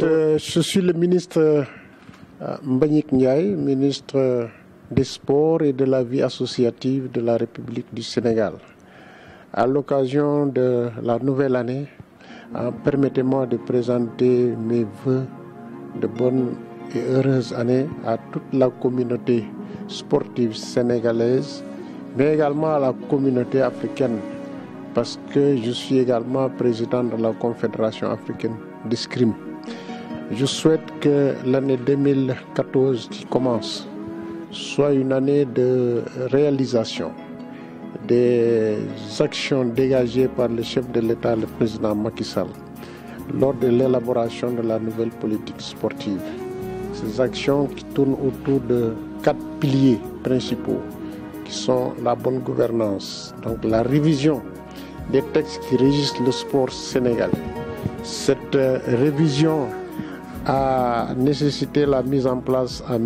je suis le ministre Mbagnick Ndiaye, ministre des Sports et de la vie associative de la République du Sénégal. À l'occasion de la nouvelle année, permettez-moi de présenter mes vœux de bonne et heureuse année à toute la communauté sportive sénégalaise, mais également à la communauté africaine, parce que je suis également président de la Confédération africaine d'escrime. Je souhaite que l'année 2014 qui commence soit une année de réalisation des actions dégagées par le chef de l'État, le président Macky Sall, lors de l'élaboration de la nouvelle politique sportive. Ces actions qui tournent autour de 4 piliers principaux, qui sont la bonne gouvernance, donc la révision des textes qui régissent le sport sénégalais. Cette révision a nécessité la mise en place en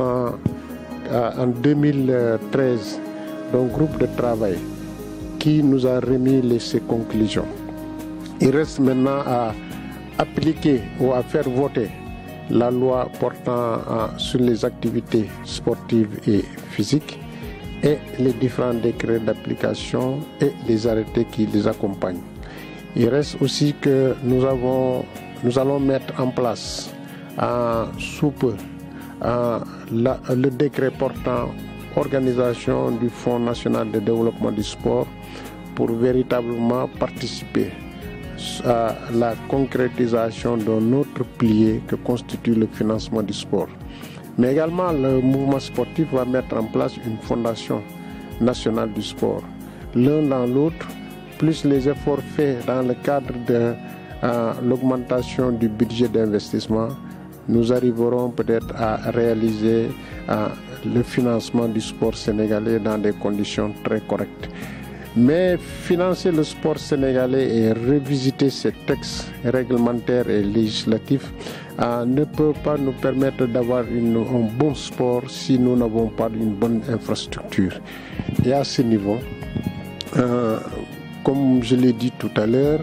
2013 d'un groupe de travail qui nous a remis ses conclusions. Il reste maintenant à appliquer ou à faire voter la loi portant sur les activités sportives et physiques et les différents décrets d'application et les arrêtés qui les accompagnent. Il reste aussi que nous allons mettre en place sous peu le décret portant organisation du Fonds national de développement du sport pour véritablement participer à la concrétisation d'un autre pilier que constitue le financement du sport. Mais également, le mouvement sportif va mettre en place une fondation nationale du sport. L'un dans l'autre, plus les efforts faits dans le cadre de l'augmentation du budget d'investissement, nous arriverons peut-être à réaliser le financement du sport sénégalais dans des conditions très correctes. Mais financer le sport sénégalais et revisiter ses textes réglementaires et législatifs ne peut pas nous permettre d'avoir un bon sport si nous n'avons pas une bonne infrastructure. Et à ce niveau, comme je l'ai dit tout à l'heure,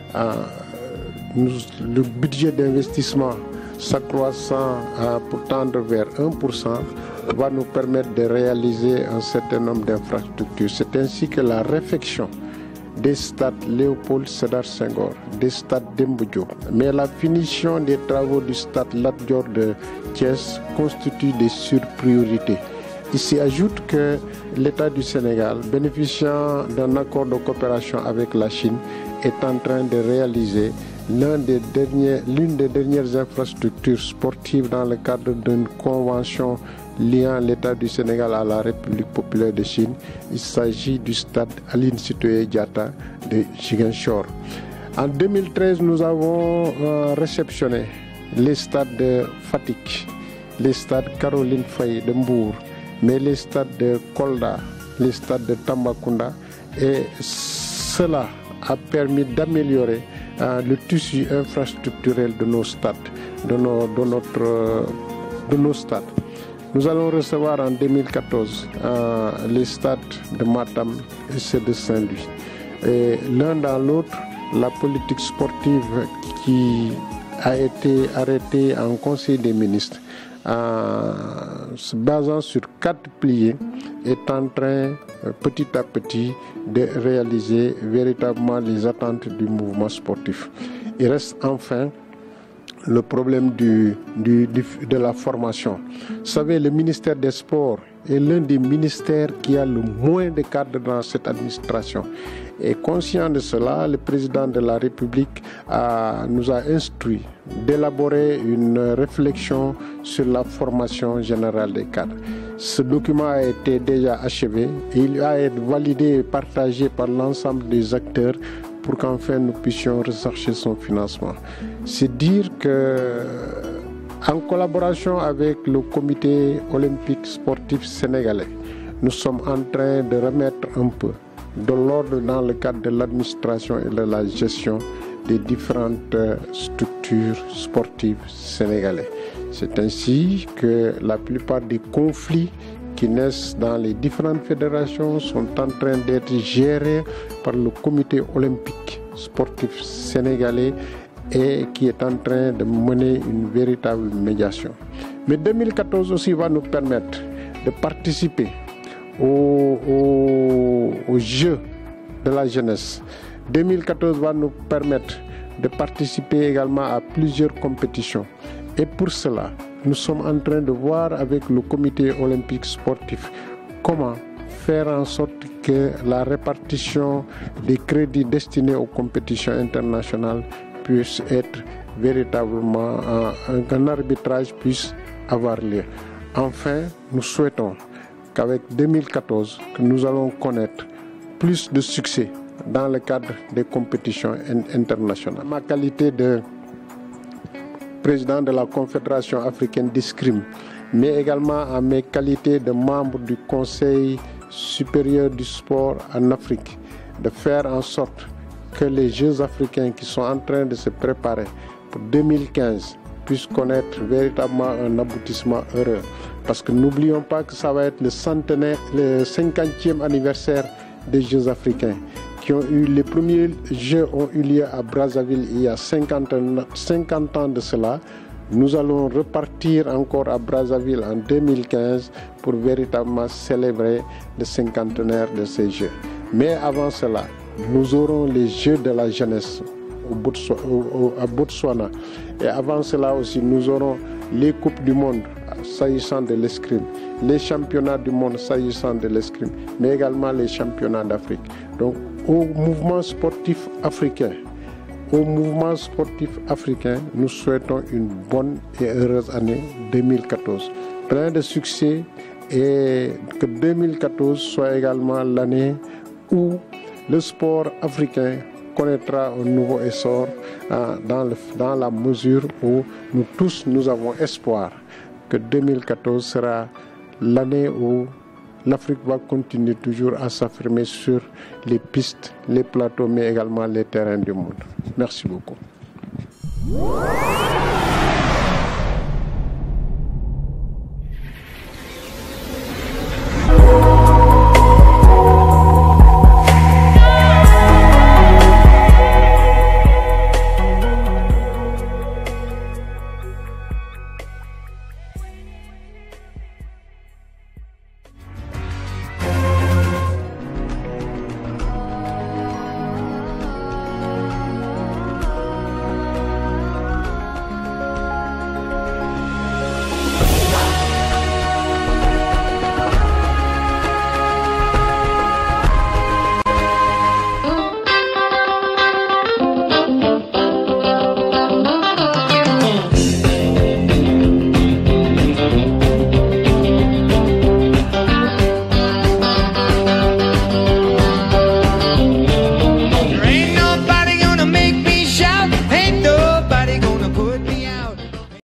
le budget d'investissement s'accroissant pour tendre vers 1% va nous permettre de réaliser un certain nombre d'infrastructures. C'est ainsi que la réfection des stades Léopold Sédar Senghor, des stades Demba Diop, mais la finition des travaux du stade Lat Dior de Thiès constitue des surpriorités. Il s'y ajoute que l'État du Sénégal, bénéficiant d'un accord de coopération avec la Chine, est en train de réaliser l'une des dernières infrastructures sportives dans le cadre d'une convention liant l'État du Sénégal à la République populaire de Chine. Il s'agit du stade Aline Sitoé Diatta de Ziguinchor. En 2013, nous avons réceptionné les stades de Fatick, les stades Caroline Faye de Mbour, mais les stades de Kolda, les stades de Tambacounda, et cela a permis d'améliorer le tissu infrastructurel de nos stades, de nos stades. Nous allons recevoir en 2014 les stades de Matam et ceux de Saint-Louis. Et l'un dans l'autre, la politique sportive qui a été arrêtée en Conseil des ministres, se basant sur 4 piliers, est en train petit à petit de réaliser véritablement les attentes du mouvement sportif. Il reste enfin le problème de la formation. Vous savez, le ministère des Sports est l'un des ministères qui a le moins de cadres dans cette administration. Et conscient de cela, le président de la République nous a instruit d'élaborer une réflexion sur la formation générale des cadres. Ce document a été déjà achevé et il va être validé et partagé par l'ensemble des acteurs pour qu'enfin nous puissions rechercher son financement. C'est dire que, en collaboration avec le comité olympique sportif sénégalais, nous sommes en train de remettre un peu de l'ordre dans le cadre de l'administration et de la gestion des différentes structures sportives sénégalaises. C'est ainsi que la plupart des conflits qui naissent dans les différentes fédérations sont en train d'être gérés par le comité olympique sportif sénégalais et qui est en train de mener une véritable médiation. Mais 2014 aussi va nous permettre de participer aux Jeux de la jeunesse. 2014 va nous permettre de participer également à plusieurs compétitions. Et pour cela, nous sommes en train de voir avec le comité olympique sportif comment faire en sorte que la répartition des crédits destinés aux compétitions internationales puisse être véritablement, qu'un arbitrage puisse avoir lieu. Enfin, nous souhaitons qu'avec 2014, que nous allons connaître plus de succès dans le cadre des compétitions internationales. Ma qualité de président de la Confédération africaine d'escrime, mais également à mes qualités de membre du Conseil supérieur du sport en Afrique, de faire en sorte que les Jeux africains qui sont en train de se préparer pour 2015 puissent connaître véritablement un aboutissement heureux. Parce que n'oublions pas que ça va être le 50e anniversaire des Jeux africains. Les premiers Jeux ont eu lieu à Brazzaville il y a 50 ans de cela. Nous allons repartir encore à Brazzaville en 2015 pour véritablement célébrer le cinquantenaire de ces Jeux. Mais avant cela, nous aurons les Jeux de la jeunesse à Botswana. Et avant cela aussi, nous aurons les Coupes du Monde s'agissant de l'escrime, les championnats du monde s'agissant de l'escrime, mais également les championnats d'Afrique. Donc, au mouvement sportif africain, nous souhaitons une bonne et heureuse année 2014. Plein de succès et que 2014 soit également l'année où le sport africain connaîtra un nouveau essor dans la mesure où nous tous nous avons espoir que 2014 sera l'année où l'Afrique va continuer toujours à s'affirmer sur les pistes, les plateaux, mais également les terrains du monde. Merci beaucoup.